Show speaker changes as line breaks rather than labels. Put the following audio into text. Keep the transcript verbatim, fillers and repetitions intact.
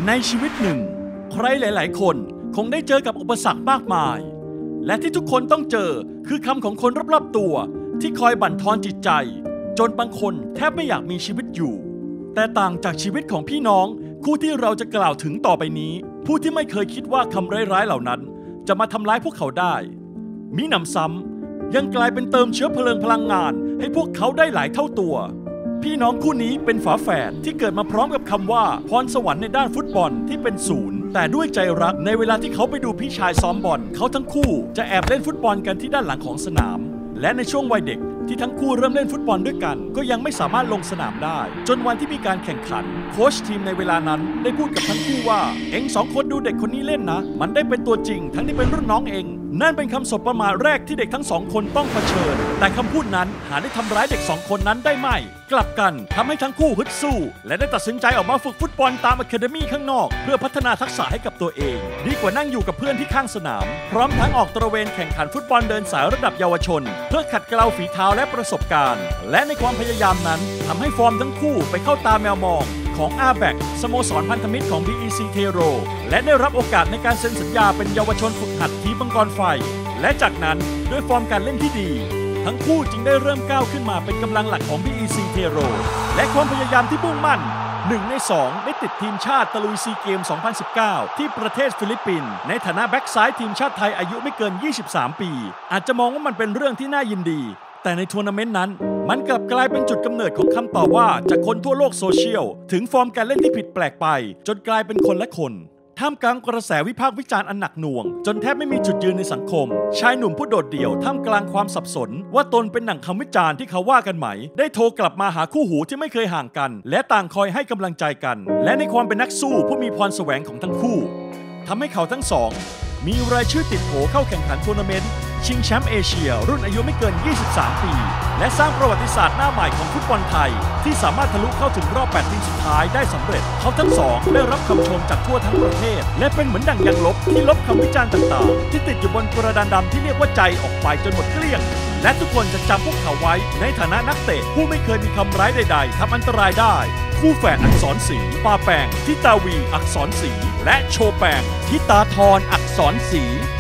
ในชีวิตหนึ่งใครหลายๆคนคงได้เจอกับอุปสรรคมากมายและที่ทุกคนต้องเจอคือคำของคนรอบๆตัวที่คอยบั่นทอนจิตใจจนบางคนแทบไม่อยากมีชีวิตอยู่แต่ต่างจากชีวิตของพี่น้องคู่ที่เราจะกล่าวถึงต่อไปนี้ผู้ที่ไม่เคยคิดว่าคำร้ายๆเหล่านั้นจะมาทำร้ายพวกเขาได้มิหนำซ้ำยังกลายเป็นเติมเชื้อเพลิงพลังงานให้พวกเขาได้หลายเท่าตัวพี่น้องคู่นี้เป็นฝาแฝดที่เกิดมาพร้อมกับคำว่าพรสวรรค์ในด้านฟุตบอลที่เป็นศูนย์แต่ด้วยใจรักในเวลาที่เขาไปดูพี่ชายซ้อมบอลเขาทั้งคู่จะแอบเล่นฟุตบอลกันที่ด้านหลังของสนามและในช่วงวัยเด็กที่ทั้งคู่เริ่มเล่นฟุตบอลด้วยกันก็ยังไม่สามารถลงสนามได้จนวันที่มีการแข่งขันโค้ชทีมในเวลานั้นได้พูดกับทั้งคู่ว่าเอ็งสองคนดูเด็กคนนี้เล่นนะมันได้เป็นตัวจริงทั้งที่เป็นรุ่นน้องเองนั่นเป็นคำสบประมาทแรกที่เด็กทั้งสองคนต้องเผชิญแต่คำพูดนั้นหาได้ทำร้ายเด็กสองคนนั้นได้ไม่กลับกันทำให้ทั้งคู่ฮึดสู้และได้ตัดสินใจออกมาฝึกฟุตบอลตามอะคาเดมี่ข้างนอกเพื่อพัฒนาทักษะให้กับตัวเองดีกว่านั่งอยู่กับเพื่อนที่ข้างสนามพร้อมทั้งออกตระเวนแข่งขันฟุตบอลเดินสายระดับเยาวชนเพื่อขัดเกลาฝีเท้าและประสบการณ์และในความพยายามนั้นทำให้ฟอร์มทั้งคู่ไปเข้าตาแมวมองของอาแบกสโมสรพันธมิตรของ บี อี ซี เทโรและได้รับโอกาสในการเซ็นสัญญาเป็นเยาวชนฝึกหัดทีมมังกรไฟและจากนั้นด้วยฟอร์มการเล่นที่ดีทั้งคู่จึงได้เริ่มก้าวขึ้นมาเป็นกำลังหลักของ บี อี ซี เทโรและความพยายามที่มุ่งมั่นหนึ่งในสองได้ติดทีมชาติตะลุยซีเกม สองพันสิบเก้า ที่ประเทศฟิลิปปินส์ในฐานะแบ็กซ้ายทีมชาติไทยอายุไม่เกิน ยี่สิบสาม ปีอาจจะมองว่ามันเป็นเรื่องที่น่ายินดีแต่ในทัวร์นาเมนต์นั้นมันกลับกลายเป็นจุดกำเนิดของคำตอบว่าจากคนทั่วโลกโซเชียลถึงฟอร์มการเล่นที่ผิดแปลกไปจนกลายเป็นคนละคนท่ามกลางกระแสวิพากษ์วิจารณ์อันหนักหน่วงจนแทบไม่มีจุดยืนในสังคมชายหนุ่มผู้โดดเดี่ยวท่ามกลางความสับสนว่าตนเป็นหนังคำวิจารณ์ที่เขาว่ากันไหมได้โทรกลับมาหาคู่หูที่ไม่เคยห่างกันและต่างคอยให้กำลังใจกันและในความเป็นนักสู้ผู้มีพรแสวงของทั้งคู่ทำให้เขาทั้งสองมีรายชื่อติดโผเข้าแข่งขันทัวร์นาเมนต์ชิงแชมป์เอเชียรุ่นอายุไม่เกิน ยี่สิบสาม ปีและสร้างประวัติศาสตร์หน้าใหม่ของฟุตบอลไทยที่สามารถทะลุเข้าถึงรอบแปดทีมสุดท้ายได้สำเร็จเขาทั้งสองได้รับคำชมจากทั่วทั้งประเทศและเป็นเหมือนดั่งยางลบที่ลบคำวิจารณ์ต่างๆที่ติดอยู่บนกระดานดำที่เรียกว่าใจออกไปจนหมดเกลี้ยงและทุกคนจะจำพวกเขาไว้ในฐานะนักเตะผู้ไม่เคยมีคำร้ายใดๆทำอันตรายได้คู่แฝดอักษรศรีปาแปงทิตาวีอักษรศรีและโชแปงทิตาธรอักษรศรี